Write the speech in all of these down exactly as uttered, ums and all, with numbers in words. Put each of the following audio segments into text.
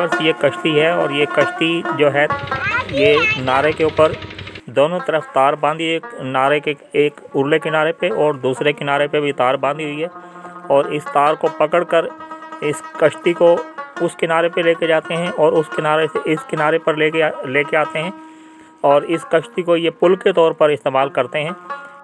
Viewers ये कश्ती है और ये कश्ती जो है ये नारे के ऊपर दोनों तरफ तार बांधी, एक नारे के एक उरले किनारे पे और दूसरे किनारे पे भी तार बांधी हुई है। और इस तार को पकड़कर इस कश्ती को उस किनारे पे लेके जाते हैं और उस किनारे से इस किनारे पर लेके लेके आते हैं और इस कश्ती को ये पुल के तौर पर इस्तेमाल करते हैं।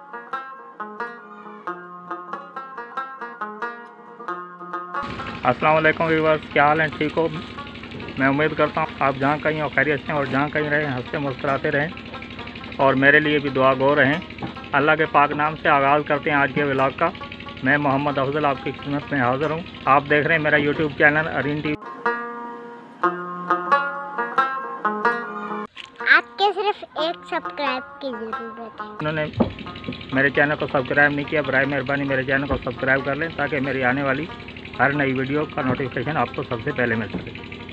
अस्सलाम वालेकुम व्यूअर्स, क्या हाल है? ठीक हो? मैं उम्मीद करता हूँ आप जहाँ कहीं हो खैरियत से और जहाँ कहीं रहें हंसते मुस्कुराते रहें और मेरे लिए भी दुआ गो रहें। अल्लाह के पाक नाम से आगाज़ करते हैं आज के व्लॉग का। मैं मोहम्मद अफजल आपकी खिदमत में हाज़िर हूँ। आप देख रहे हैं मेरा यूट्यूब चैनल अरीन टीवी। आपके सिर्फ एक सब्सक्राइब की ज़रूरत है। उन्होंने मेरे चैनल को सब्सक्राइब नहीं किया, बराए मेहरबानी मेरे चैनल को सब्सक्राइब कर लें ताकि मेरी आने वाली हर नई वीडियो का नोटिफिकेशन आपको सबसे पहले मिल सके।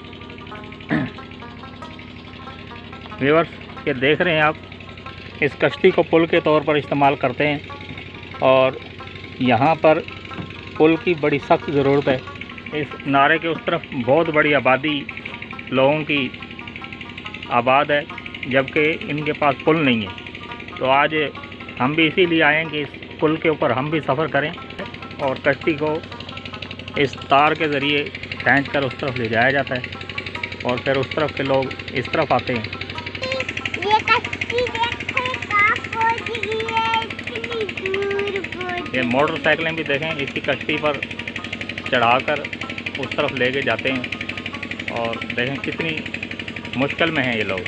व्यूअर्स, ये देख रहे हैं आप, इस कश्ती को पुल के तौर पर इस्तेमाल करते हैं और यहाँ पर पुल की बड़ी सख्त ज़रूरत है। इस नारे के उस तरफ बहुत बड़ी आबादी लोगों की आबाद है, जबकि इनके पास पुल नहीं है। तो आज हम भी इसीलिए आए हैं कि इस पुल के ऊपर हम भी सफ़र करें और कश्ती को इस तार के ज़रिए खींच कर उस तरफ ले जाया जाता है और फिर उस तरफ के लोग इस तरफ आते हैं। ये कश्ती देखो कहाँ पहुँच गई है, इतनी दूर पहुँच। ये मोटरसाइकिलें भी देखें इसी कश्ती पर चढ़ाकर उस तरफ लेके जाते हैं और देखें कितनी मुश्किल में हैं ये लोग।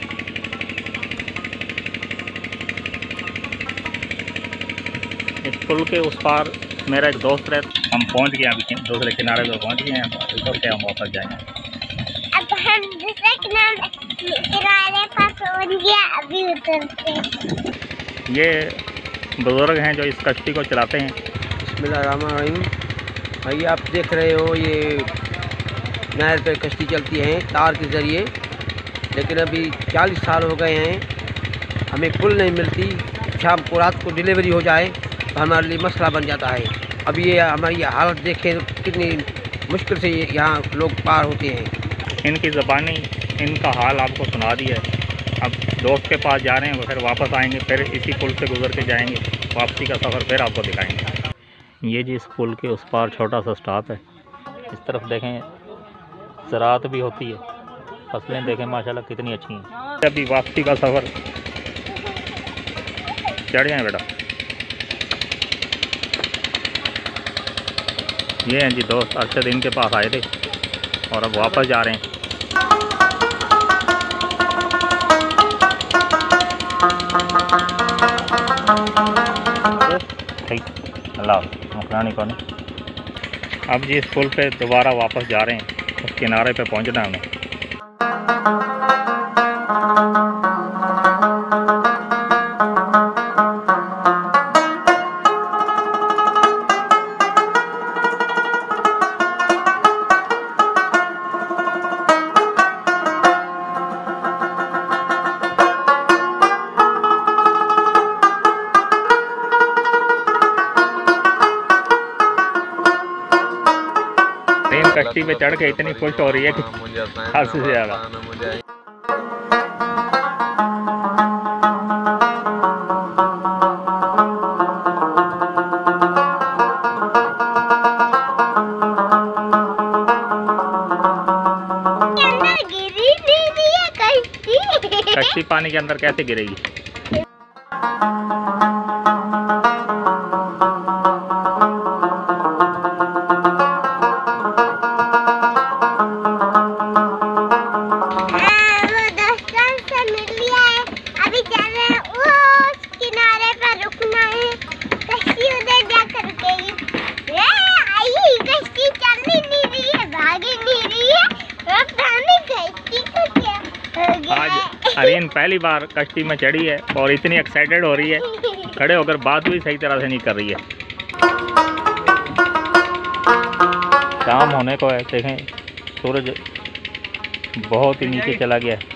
इस पुल के उस पार मेरा एक दोस्त रहता, हम पहुंच गए, अभी दूसरे किनारे पर पहुंच गए हैं और क्या हम वापस जाएंगे। अब हम दूसरे किनारे किनारे पर पहुँच गया, अभी उतरते। ये बुज़ुर्ग हैं जो इस कश्ती को चलाते हैं। बिस्मिल्लाहिर्रहमानिर्रहीम। भाई आप देख रहे हो ये नहर पे कश्ती चलती है तार के ज़रिए, लेकिन अभी चालीस साल हो गए हैं हमें पुल नहीं मिलती। शाम को रात को डिलीवरी हो जाए तो हमारे लिए मसला बन जाता है। अब ये हमारी ये हालत देखें तो कितनी मुश्किल से यहाँ लोग पार होते हैं। इनकी ज़बानी इनका हाल आपको सुना दिया है। अब दोस्त के पास जा रहे हैं, वो फिर वापस आएंगे, फिर इसी पुल से गुजर के जाएंगे, वापसी का सफ़र फिर आपको दिखाएंगे। ये जी इस पुल के उस पार छोटा सा स्टॉप है। इस तरफ देखें ज़राअत भी होती है, फसलें देखें माशाल्लाह कितनी अच्छी हैं। अभी वापसी का सफ़र चढ़ जाएँ बेटा। ये हैं जी दोस्त, अरशद इनके पास आए थे और अब वापस जा रहे हैं। अल्लाह मुकरानी कौन। अब जी इस पुल पे दोबारा वापस जा रहे हैं, उस किनारे पे पहुंचना है हमें। कश्ती पे चढ़ के इतनी खुश हो रही है कि हद से ज़्यादा। कश्ती पानी के अंदर कैसे गिरेगी? अरीन पहली बार कश्ती में चढ़ी है और इतनी एक्साइटेड हो रही है, खड़े होकर बात भी सही तरह से नहीं कर रही है। शाम होने को है, देखें सूरज बहुत ही नीचे चला गया है।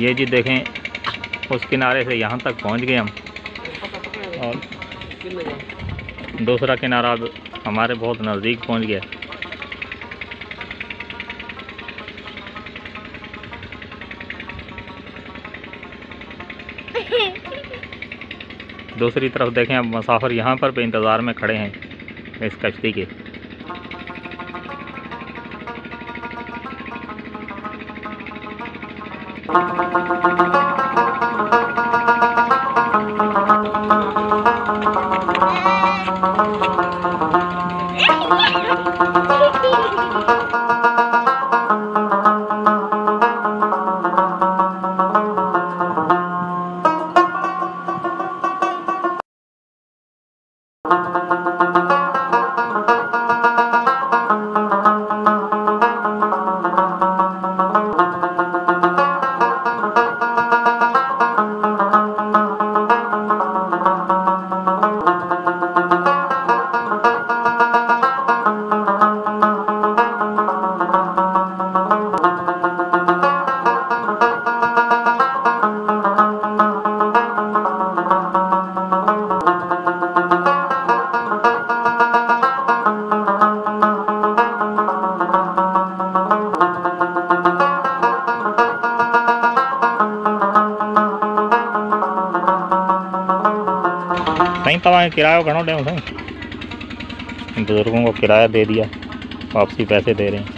ये जी देखें, उस किनारे से यहाँ तक पहुँच गए हम, और दूसरा किनारा अब हमारे बहुत नज़दीक पहुँच गया। दूसरी तरफ देखें, अब मुसाफिर यहाँ पर भी इंतज़ार में खड़े हैं इस कश्ती के। साईं तव्हां किरायो घणो ॾियूं साईं? बुज़ुर्गों को किराया दे दिया, वापसी पैसे दे रहे हैं।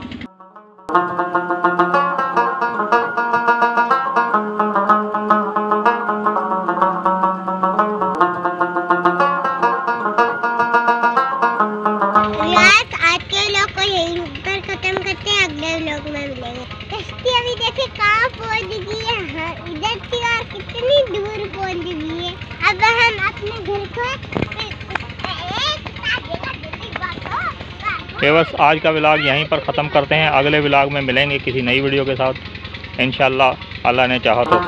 आज के व्लॉग को यहीं पर खत्म करते हैं, अगले व्लॉग में मिलेंगे। कश्ती अभी देखे कहाँ पहुँच गई है, हाँ, इधर थी और कितनी दूर पहुँच गई है। अब हम अपने घर को ये बस आज का व्लॉग यहीं पर ख़त्म करते हैं। अगले व्लॉग में मिलेंगे किसी नई वीडियो के साथ इंशाअल्लाह, अल्लाह ने चाहा तो।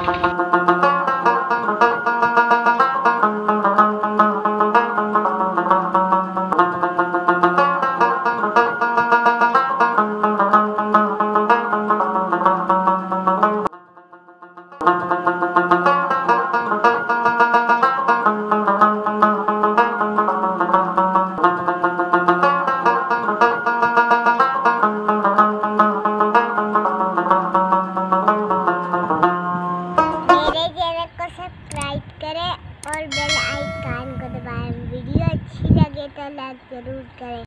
और बेल आइकन को दबाएं। वीडियो अच्छी लगे तो लाइक जरूर करें।